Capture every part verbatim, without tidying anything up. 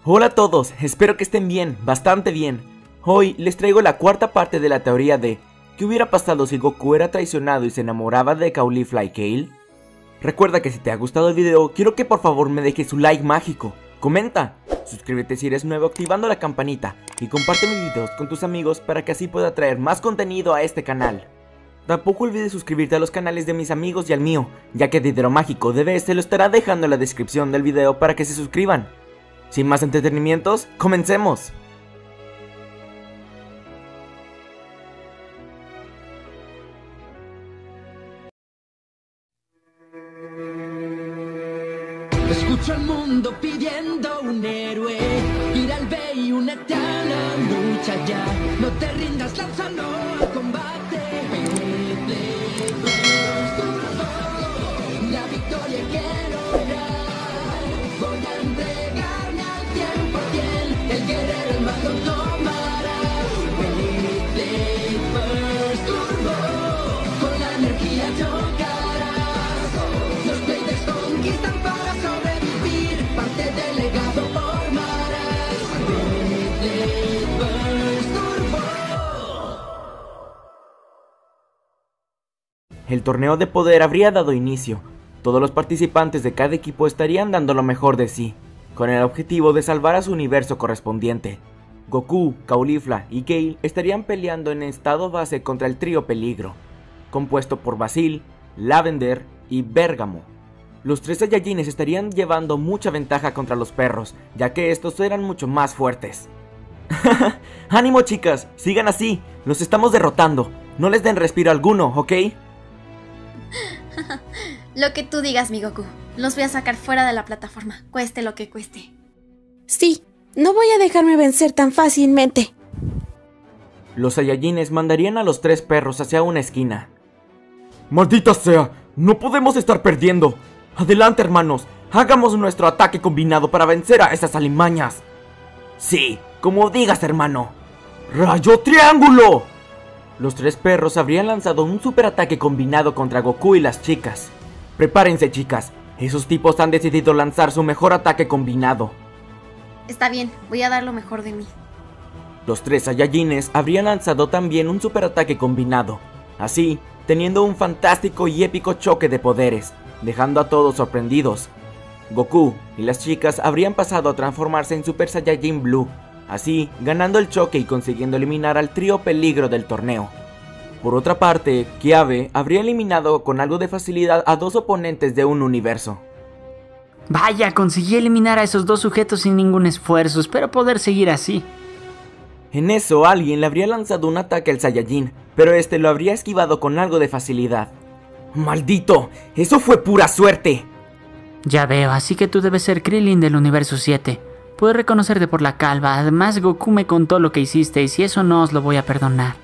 Hola a todos, espero que estén bien, bastante bien. Hoy les traigo la cuarta parte de la teoría de ¿qué hubiera pasado si Goku era traicionado y se enamoraba de Caulifla y Kale? Recuerda que si te ha gustado el video, quiero que por favor me dejes su like mágico. Comenta, suscríbete si eres nuevo activando la campanita y comparte mis videos con tus amigos para que así pueda traer más contenido a este canal. Tampoco olvides suscribirte a los canales de mis amigos y al mío, ya que Dinero Mágico de B S lo estará dejando en la descripción del video para que se suscriban. Sin más entretenimientos, comencemos. Escucho al mundo pidiendo un héroe, ir al B y únete a la lucha ya. No te rindas, lánzalo al combate. La victoria quiero lograr. Voy a entregarme al cien por cien. El guerrero el mando tomará. Blade First Turbo, con la energía chocarás. Los Bladers conquistan para sobrevivir, parte del legado formarás. Blade First Turbo. El torneo de poder habría dado inicio. Todos los participantes de cada equipo estarían dando lo mejor de sí, con el objetivo de salvar a su universo correspondiente. Goku, Caulifla y Kale estarían peleando en estado base contra el trío Peligro, compuesto por Basil, Lavender y Bergamo. Los tres Saiyajines estarían llevando mucha ventaja contra los perros, ya que estos eran mucho más fuertes. ¡Ánimo chicas! ¡Sigan así! ¡Los estamos derrotando! No les den respiro alguno, ¿ok? Lo que tú digas, mi Goku. Los voy a sacar fuera de la plataforma, cueste lo que cueste. Sí, no voy a dejarme vencer tan fácilmente. Los Saiyajines mandarían a los tres perros hacia una esquina. ¡Maldita sea! ¡No podemos estar perdiendo! ¡Adelante, hermanos! ¡Hagamos nuestro ataque combinado para vencer a esas alimañas! ¡Sí! ¡Como digas, hermano! ¡Rayo Triángulo! Los tres perros habrían lanzado un superataque combinado contra Goku y las chicas. Prepárense, chicas. Esos tipos han decidido lanzar su mejor ataque combinado. Está bien, voy a dar lo mejor de mí. Los tres Saiyajines habrían lanzado también un superataque combinado, así, teniendo un fantástico y épico choque de poderes, dejando a todos sorprendidos. Goku y las chicas habrían pasado a transformarse en Super Saiyajin Blue, así, ganando el choque y consiguiendo eliminar al trío Peligro del torneo. Por otra parte, Kiabe habría eliminado con algo de facilidad a dos oponentes de un universo. Vaya, conseguí eliminar a esos dos sujetos sin ningún esfuerzo, espero poder seguir así. En eso, alguien le habría lanzado un ataque al Saiyajin, pero este lo habría esquivado con algo de facilidad. ¡Maldito! ¡Eso fue pura suerte! Ya veo, así que tú debes ser Krillin del universo siete. Puedo reconocerte por la calva, además Goku me contó lo que hiciste y si eso no os lo voy a perdonar.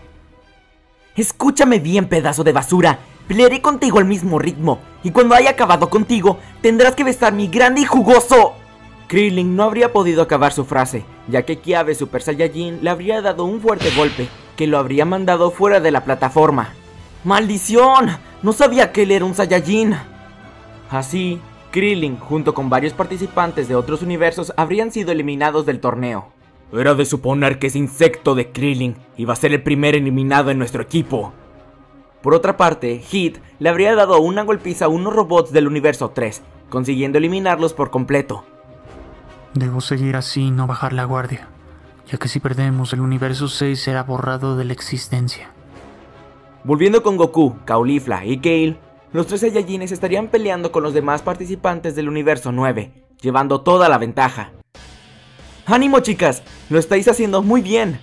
Escúchame bien, pedazo de basura. Pelearé contigo al mismo ritmo, y cuando haya acabado contigo, tendrás que besar mi grande y jugoso... Krillin no habría podido acabar su frase, ya que Kiabe Super Saiyajin le habría dado un fuerte golpe, que lo habría mandado fuera de la plataforma. ¡Maldición! No sabía que él era un Saiyajin. Así, Krillin, junto con varios participantes de otros universos, habrían sido eliminados del torneo. Era de suponer que ese insecto de Krillin iba a ser el primer eliminado en nuestro equipo. Por otra parte, Hit le habría dado una golpiza a unos robots del universo tres, consiguiendo eliminarlos por completo. Debo seguir así y no bajar la guardia, ya que si perdemos el universo seis será borrado de la existencia. Volviendo con Goku, Caulifla y Kale, los tres Saiyajines estarían peleando con los demás participantes del universo nueve, llevando toda la ventaja. ¡Ánimo, chicas! ¡Lo estáis haciendo muy bien!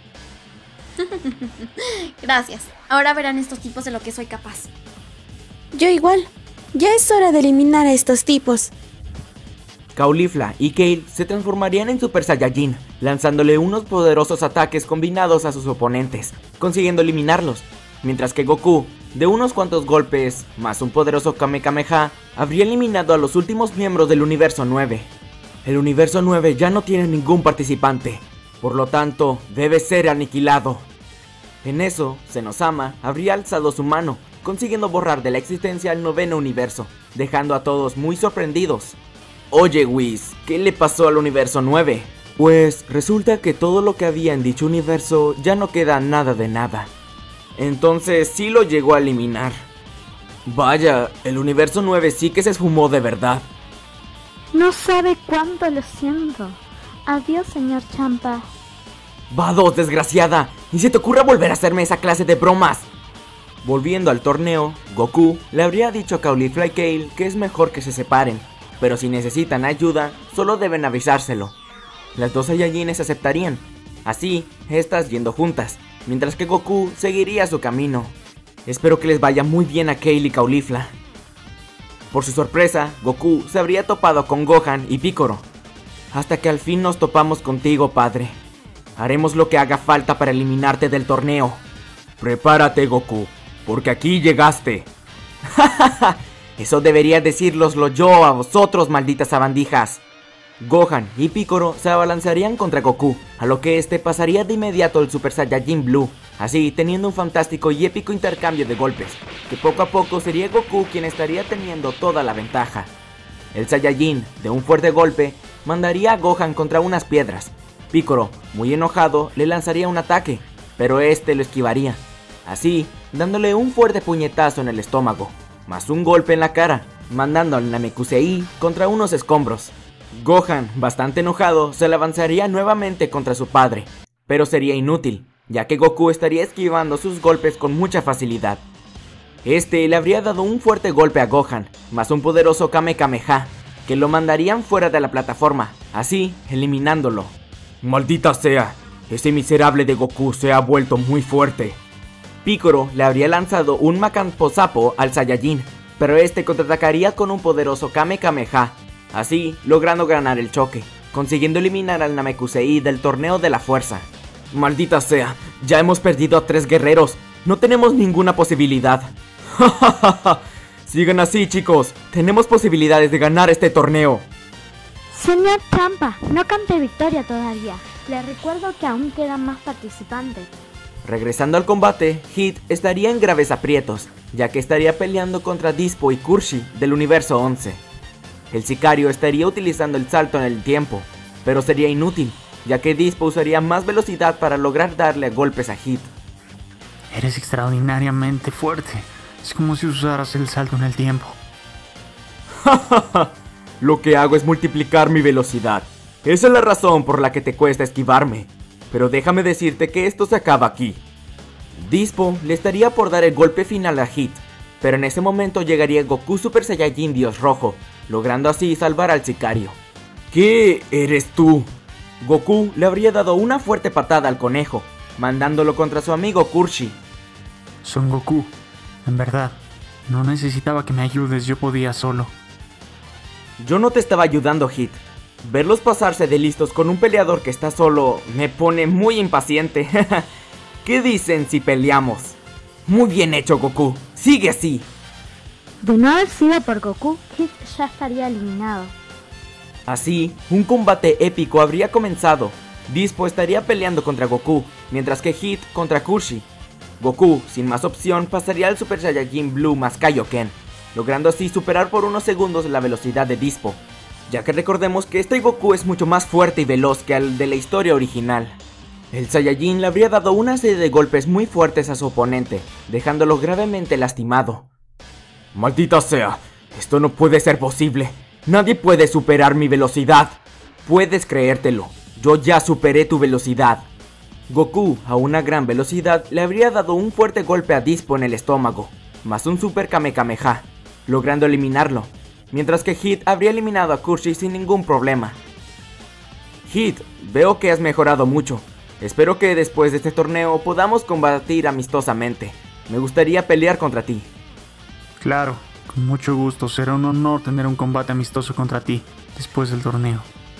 Gracias. Ahora verán estos tipos de lo que soy capaz. Yo igual. Ya es hora de eliminar a estos tipos. Caulifla y Kale se transformarían en Super Saiyajin, lanzándole unos poderosos ataques combinados a sus oponentes, consiguiendo eliminarlos. Mientras que Goku, de unos cuantos golpes, más un poderoso Kamehameha, habría eliminado a los últimos miembros del universo nueve. El universo nueve ya no tiene ningún participante, por lo tanto, debe ser aniquilado. En eso, Zenosama habría alzado su mano, consiguiendo borrar de la existencia el noveno universo, dejando a todos muy sorprendidos. Oye Whis, ¿qué le pasó al universo nueve? Pues resulta que todo lo que había en dicho universo ya no queda nada de nada. Entonces sí lo llegó a eliminar. Vaya, el universo nueve sí que se esfumó de verdad. No sabe cuánto lo siento. Adiós, señor Champa. Vados, desgraciada, ni se te ocurra volver a hacerme esa clase de bromas. Volviendo al torneo, Goku le habría dicho a Caulifla y Kale que es mejor que se separen, pero si necesitan ayuda, solo deben avisárselo. Las dos Saiyajines aceptarían, así, estas yendo juntas, mientras que Goku seguiría su camino. Espero que les vaya muy bien a Kale y Caulifla. Por su sorpresa, Goku se habría topado con Gohan y Piccolo. Hasta que al fin nos topamos contigo, padre. Haremos lo que haga falta para eliminarte del torneo. Prepárate, Goku, porque aquí llegaste. Eso debería decírloslo yo a vosotros, malditas sabandijas. Gohan y Piccolo se abalanzarían contra Goku, a lo que este pasaría de inmediato al Super Saiyajin Blue, así teniendo un fantástico y épico intercambio de golpes, que poco a poco sería Goku quien estaría teniendo toda la ventaja. El Saiyajin, de un fuerte golpe, mandaría a Gohan contra unas piedras. Piccolo, muy enojado, le lanzaría un ataque, pero este lo esquivaría, así dándole un fuerte puñetazo en el estómago, más un golpe en la cara, mandando al Namekusei contra unos escombros. Gohan, bastante enojado, se le avanzaría nuevamente contra su padre, pero sería inútil, ya que Goku estaría esquivando sus golpes con mucha facilidad. Este le habría dado un fuerte golpe a Gohan, más un poderoso Kamehameha, que lo mandarían fuera de la plataforma, así eliminándolo. Maldita sea, ese miserable de Goku se ha vuelto muy fuerte. Piccolo le habría lanzado un Makamposapo al Saiyajin, pero este contraatacaría con un poderoso Kamehameha, así logrando ganar el choque, consiguiendo eliminar al Namekusei del torneo de la fuerza. Maldita sea, ya hemos perdido a tres guerreros, no tenemos ninguna posibilidad. Sigan así, chicos, tenemos posibilidades de ganar este torneo. Señor Champa, no cante victoria todavía. Le recuerdo que aún quedan más participantes. Regresando al combate, Hit estaría en graves aprietos, ya que estaría peleando contra Dispo y Kurshi del universo once. El sicario estaría utilizando el salto en el tiempo, pero sería inútil, ya que Dispo usaría más velocidad para lograr darle golpes a Hit. Eres extraordinariamente fuerte. Es como si usaras el salto en el tiempo. Lo que hago es multiplicar mi velocidad. Esa es la razón por la que te cuesta esquivarme. Pero déjame decirte que esto se acaba aquí. Dispo le estaría por dar el golpe final a Hit, pero en ese momento llegaría Goku Super Saiyajin Dios Rojo, logrando así salvar al sicario. ¿Qué eres tú? Goku le habría dado una fuerte patada al conejo, mandándolo contra su amigo Kurshi. Son Goku. En verdad, no necesitaba que me ayudes, yo podía solo. Yo no te estaba ayudando, Hit. Verlos pasarse de listos con un peleador que está solo me pone muy impaciente. ¿Qué dicen si peleamos? Muy bien hecho, Goku. Sigue así. De no haber sido por Goku, Hit ya estaría eliminado. Así, un combate épico habría comenzado. Dispo estaría peleando contra Goku, mientras que Hit contra Kurshi. Goku, sin más opción, pasaría al Super Saiyajin Blue más Kaioken, logrando así superar por unos segundos la velocidad de Dispo, ya que recordemos que este Goku es mucho más fuerte y veloz que el de la historia original. El Saiyajin le habría dado una serie de golpes muy fuertes a su oponente, dejándolo gravemente lastimado. ¡Maldita sea! Esto no puede ser posible. Nadie puede superar mi velocidad. Puedes creértelo. Yo ya superé tu velocidad. Goku, a una gran velocidad, le habría dado un fuerte golpe a Dispo en el estómago, más un Super Kamehameha, logrando eliminarlo, mientras que Hit habría eliminado a Kurshi sin ningún problema. Hit, veo que has mejorado mucho. Espero que después de este torneo podamos combatir amistosamente. Me gustaría pelear contra ti. Claro, con mucho gusto. Será un honor tener un combate amistoso contra ti después del torneo.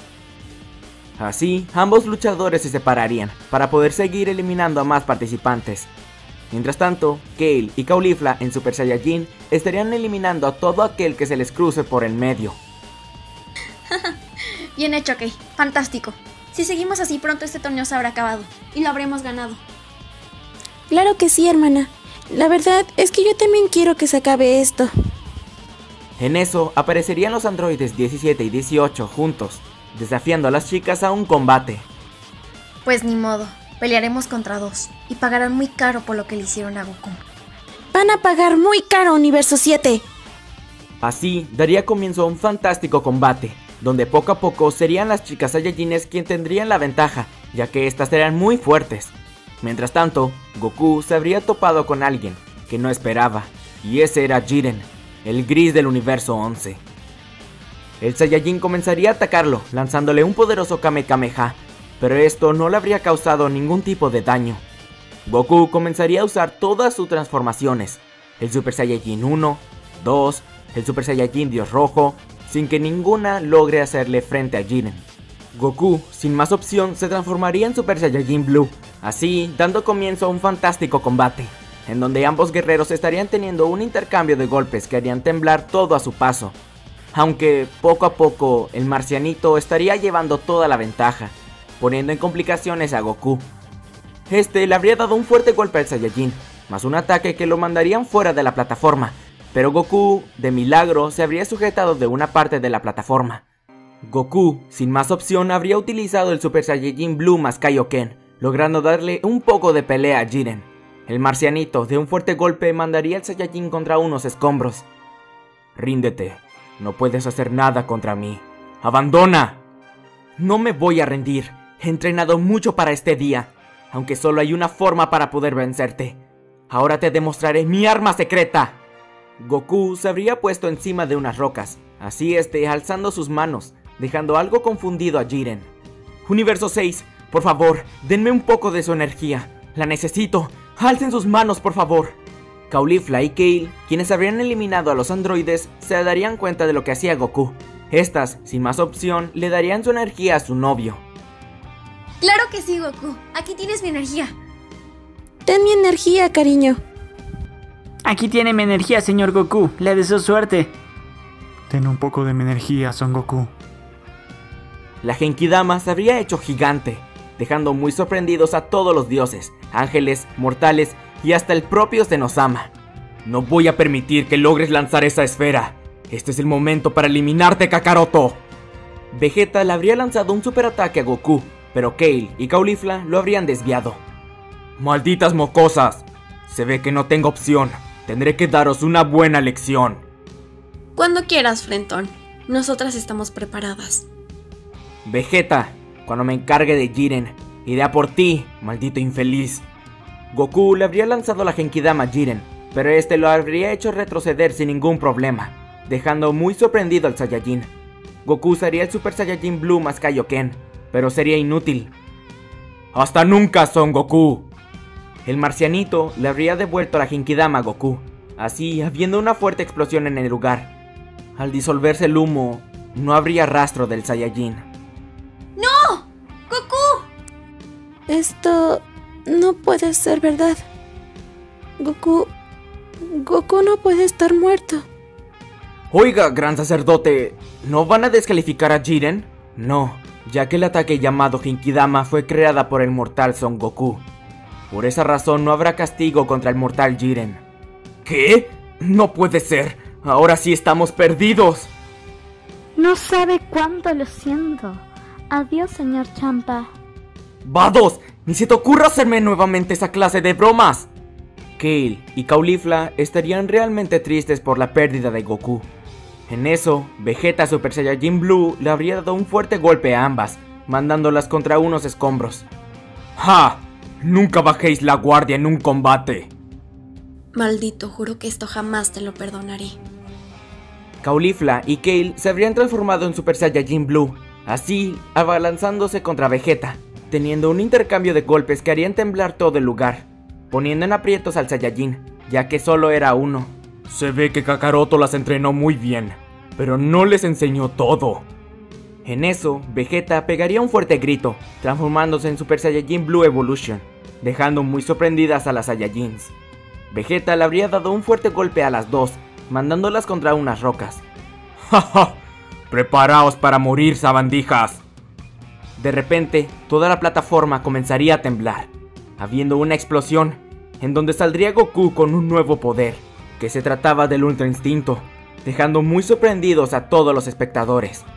Así, ambos luchadores se separarían para poder seguir eliminando a más participantes. Mientras tanto, Kale y Caulifla en Super Saiyajin estarían eliminando a todo aquel que se les cruce por el medio. Bien hecho, Kale. Fantástico. Si seguimos así, pronto este torneo se habrá acabado y lo habremos ganado. Claro que sí, hermana. La verdad es que yo también quiero que se acabe esto. En eso aparecerían los androides diecisiete y dieciocho juntos, desafiando a las chicas a un combate. Pues ni modo, pelearemos contra dos y pagarán muy caro por lo que le hicieron a Goku. Van a pagar muy caro, Universo siete. Así daría comienzo a un fantástico combate, donde poco a poco serían las chicas Saiyajines quien tendrían la ventaja, ya que estas serían muy fuertes. Mientras tanto, Goku se habría topado con alguien que no esperaba, y ese era Jiren, el gris del universo once. El Saiyajin comenzaría a atacarlo, lanzándole un poderoso Kamehameha, pero esto no le habría causado ningún tipo de daño. Goku comenzaría a usar todas sus transformaciones, el Super Saiyajin uno, dos, el Super Saiyajin Dios Rojo, sin que ninguna logre hacerle frente a Jiren. Goku, sin más opción, se transformaría en Super Saiyajin Blue, así dando comienzo a un fantástico combate, en donde ambos guerreros estarían teniendo un intercambio de golpes que harían temblar todo a su paso. Aunque poco a poco el marcianito estaría llevando toda la ventaja, poniendo en complicaciones a Goku. Este le habría dado un fuerte golpe al Saiyajin, más un ataque que lo mandarían fuera de la plataforma, pero Goku, de milagro, se habría sujetado de una parte de la plataforma. Goku, sin más opción, habría utilizado el Super Saiyajin Blue más Kaioken, logrando darle un poco de pelea a Jiren. El marcianito, de un fuerte golpe, mandaría al Saiyajin contra unos escombros. Ríndete, no puedes hacer nada contra mí. ¡Abandona! No me voy a rendir, he entrenado mucho para este día, aunque solo hay una forma para poder vencerte. Ahora te demostraré mi arma secreta. Goku se habría puesto encima de unas rocas, así este alzando sus manos, dejando algo confundido a Jiren. Universo seis, por favor, denme un poco de su energía, la necesito, alcen sus manos por favor. Caulifla y Kale, quienes habrían eliminado a los androides, se darían cuenta de lo que hacía Goku. Estas, sin más opción, le darían su energía a su novio. ¡Claro que sí, Goku! Aquí tienes mi energía. Ten mi energía, cariño. Aquí tiene mi energía, señor Goku. Le deseo suerte. Ten un poco de mi energía, Son Goku. La Genkidama se habría hecho gigante, dejando muy sorprendidos a todos los dioses, ángeles, mortales y hasta el propio Zenosama. No voy a permitir que logres lanzar esa esfera. Este es el momento para eliminarte, Kakaroto. Vegeta le habría lanzado un superataque a Goku, pero Kale y Caulifla lo habrían desviado. ¡Malditas mocosas! Se ve que no tengo opción. Tendré que daros una buena lección. Cuando quieras, Frentón. Nosotras estamos preparadas. Vegeta, cuando me encargue de Jiren, iré a por ti, maldito infeliz. Goku le habría lanzado la Genkidama a Jiren, pero este lo habría hecho retroceder sin ningún problema, dejando muy sorprendido al Saiyajin. Goku usaría el Super Saiyajin Blue más Kaioken, pero sería inútil. ¡Hasta nunca, Son Goku! El marcianito le habría devuelto la Genkidama a Goku, así habiendo una fuerte explosión en el lugar. Al disolverse el humo, no habría rastro del Saiyajin. ¡No! ¡Goku! Esto no puede ser verdad. Goku... Goku no puede estar muerto. Oiga, gran sacerdote, ¿no van a descalificar a Jiren? No, ya que el ataque llamado Genkidama fue creada por el mortal Son Goku. Por esa razón no habrá castigo contra el mortal Jiren. ¿Qué? No puede ser. Ahora sí estamos perdidos. No sabe cuánto lo siento. Adiós, señor Champa. ¡Vados! ¡Ni se te ocurra hacerme nuevamente esa clase de bromas! Kale y Caulifla estarían realmente tristes por la pérdida de Goku. En eso, Vegeta Super Saiyajin Blue le habría dado un fuerte golpe a ambas, mandándolas contra unos escombros. ¡Ja! Nunca bajéis la guardia en un combate. Maldito, juro que esto jamás te lo perdonaré. Caulifla y Kale se habrían transformado en Super Saiyajin Blue, así abalanzándose contra Vegeta, teniendo un intercambio de golpes que harían temblar todo el lugar, poniendo en aprietos al Saiyajin, ya que solo era uno. Se ve que Kakaroto las entrenó muy bien, pero no les enseñó todo. En eso, Vegeta pegaría un fuerte grito, transformándose en Super Saiyajin Blue Evolution, dejando muy sorprendidas a las Saiyajins. Vegeta le habría dado un fuerte golpe a las dos, mandándolas contra unas rocas. ¡Ja ja! ¡Preparaos para morir, sabandijas! De repente, toda la plataforma comenzaría a temblar, habiendo una explosión, en donde saldría Goku con un nuevo poder, que se trataba del Ultra Instinto, dejando muy sorprendidos a todos los espectadores.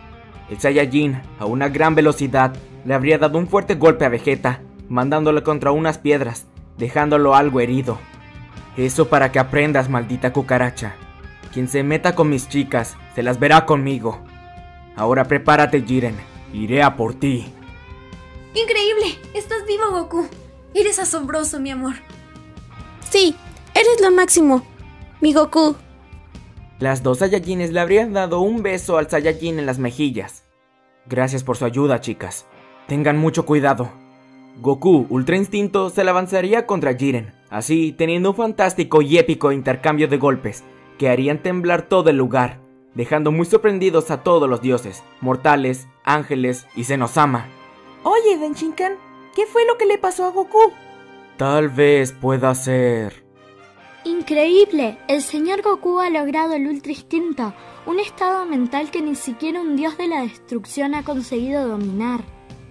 El Saiyajin, a una gran velocidad, le habría dado un fuerte golpe a Vegeta, mandándolo contra unas piedras, dejándolo algo herido. Eso para que aprendas, maldita cucaracha. Quien se meta con mis chicas, se las verá conmigo. Ahora prepárate, Jiren. Iré a por ti. ¡Increíble! ¡Estás vivo, Goku! Eres asombroso, mi amor. Sí, eres lo máximo, mi Goku. Las dos Saiyajines le habrían dado un beso al Saiyajin en las mejillas. Gracias por su ayuda, chicas. Tengan mucho cuidado. Goku, Ultra Instinto, se le avanzaría contra Jiren, así teniendo un fantástico y épico intercambio de golpes que harían temblar todo el lugar, dejando muy sorprendidos a todos los dioses, mortales, ángeles y Zenosama. Oye, Denshinkan, ¿qué fue lo que le pasó a Goku? Tal vez pueda ser... Increíble, el señor Goku ha logrado el Ultra Instinto, un estado mental que ni siquiera un dios de la destrucción ha conseguido dominar.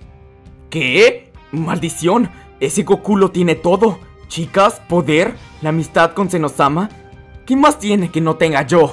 ¿Qué? ¡Maldición! Ese Goku lo tiene todo. Chicas, poder, la amistad con Zenosama. ¿Qué más tiene que no tenga yo?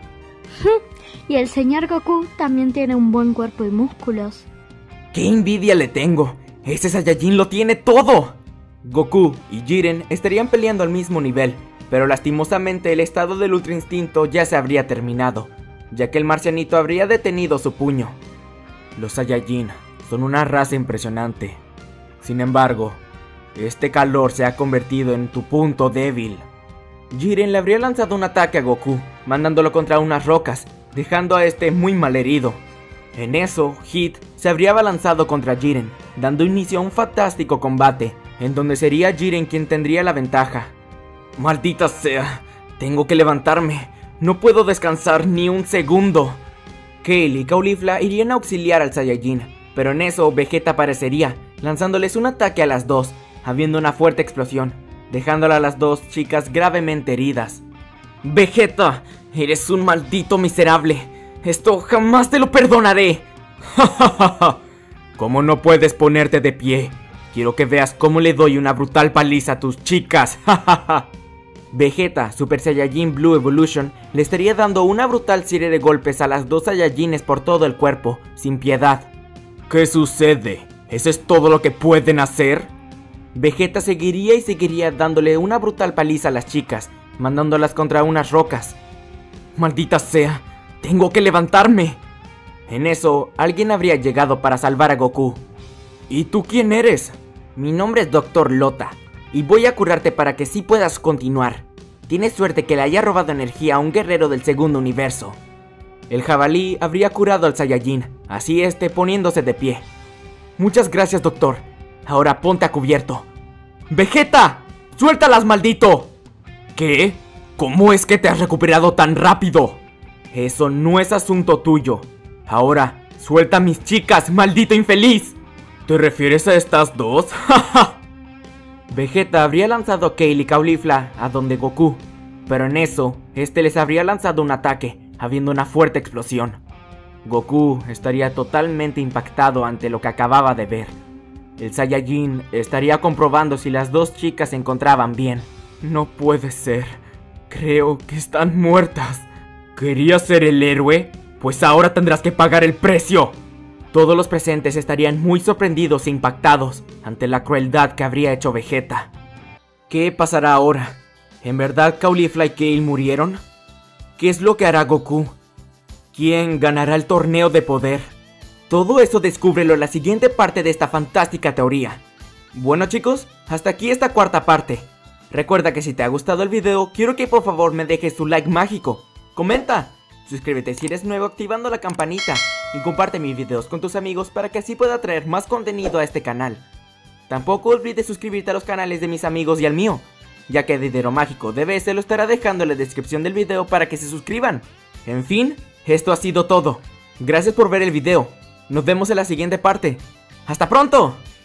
Y el señor Goku también tiene un buen cuerpo y músculos. ¡Qué envidia le tengo! ¡Ese Saiyajin lo tiene todo! Goku y Jiren estarían peleando al mismo nivel, pero lastimosamente el estado del Ultra Instinto ya se habría terminado, ya que el marcianito habría detenido su puño. Los Saiyajin son una raza impresionante. Sin embargo, este calor se ha convertido en tu punto débil. Jiren le habría lanzado un ataque a Goku, mandándolo contra unas rocas, dejando a este muy mal herido. En eso, Hit se habría abalanzado contra Jiren, dando inicio a un fantástico combate, en donde sería Jiren quien tendría la ventaja. ¡Maldita sea! Tengo que levantarme. No puedo descansar ni un segundo. Kale y Caulifla irían a auxiliar al Saiyajin, pero en eso Vegeta aparecería, lanzándoles un ataque a las dos, habiendo una fuerte explosión, dejándola a las dos chicas gravemente heridas. ¡Vegeta! ¡Eres un maldito miserable! ¡Esto jamás te lo perdonaré! ¡Ja, ja, ja, ja! ¿Cómo no puedes ponerte de pie? Quiero que veas cómo le doy una brutal paliza a tus chicas. ¡Ja, ja, ja! Vegeta, Super Saiyajin Blue Evolution, le estaría dando una brutal serie de golpes a las dos Saiyajines por todo el cuerpo, sin piedad. ¿Qué sucede? ¿Eso es todo lo que pueden hacer? Vegeta seguiría y seguiría dándole una brutal paliza a las chicas, mandándolas contra unas rocas. ¡Maldita sea! ¡Tengo que levantarme! En eso, alguien habría llegado para salvar a Goku. ¿Y tú quién eres? Mi nombre es Doctor Lota, y voy a curarte para que sí puedas continuar. Tienes suerte que le haya robado energía a un guerrero del segundo universo. El jabalí habría curado al Saiyajin, así este poniéndose de pie. Muchas gracias, doctor. Ahora ponte a cubierto. ¡Vegeta! ¡Suéltalas, maldito! ¿Qué? ¿Cómo es que te has recuperado tan rápido? Eso no es asunto tuyo. Ahora, suelta a mis chicas, maldito infeliz. ¿Te refieres a estas dos? Vegeta habría lanzado a Kale y Caulifla a donde Goku, pero en eso, este les habría lanzado un ataque, habiendo una fuerte explosión. Goku estaría totalmente impactado ante lo que acababa de ver. El Saiyajin estaría comprobando si las dos chicas se encontraban bien. No puede ser. Creo que están muertas. ¿Querías ser el héroe? Pues ahora tendrás que pagar el precio. Todos los presentes estarían muy sorprendidos e impactados ante la crueldad que habría hecho Vegeta. ¿Qué pasará ahora? ¿En verdad Caulifla y Kale murieron? ¿Qué es lo que hará Goku? ¿Quién ganará el torneo de poder? Todo eso descúbrelo en la siguiente parte de esta fantástica teoría. Bueno chicos, hasta aquí esta cuarta parte. Recuerda que si te ha gustado el video, quiero que por favor me dejes tu like mágico. Comenta, suscríbete si eres nuevo activando la campanita y comparte mis videos con tus amigos para que así pueda traer más contenido a este canal. Tampoco olvides suscribirte a los canales de mis amigos y al mío, ya que Dinero Mágico D B S lo estará dejando en la descripción del video para que se suscriban. En fin, esto ha sido todo. Gracias por ver el video. Nos vemos en la siguiente parte. ¡Hasta pronto!